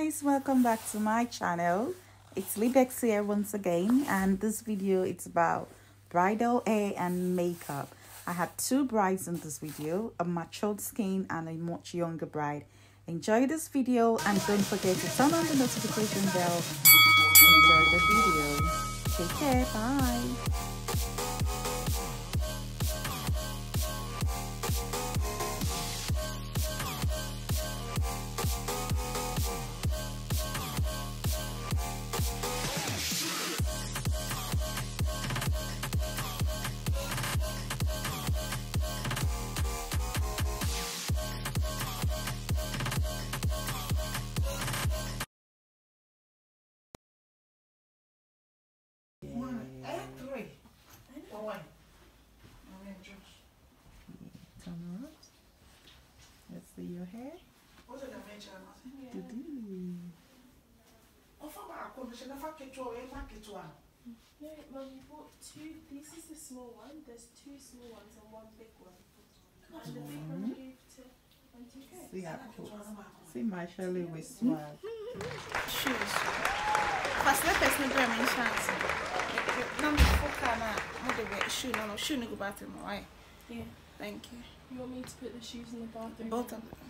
guys, welcome back to my channel. It's Libeks here once again, and this video it's about bridal hair and makeup. I had two brides in this video, a matured skin and a much younger bride. Enjoy this video and don't forget to turn on the notification bell. Enjoy the video. Take care, bye. Let's see your hair. Yeah, well, we bought two. This is the small one. There's two small ones and one big one. And the big one gave to Auntie. See how cool. See my Shirley with swag. Shoes. First, let us know my chance. Number 4 can shoe. No, shoe no go bathroom, right? Yeah. Thank you. You want me to put the shoes in the bathroom? Both of them.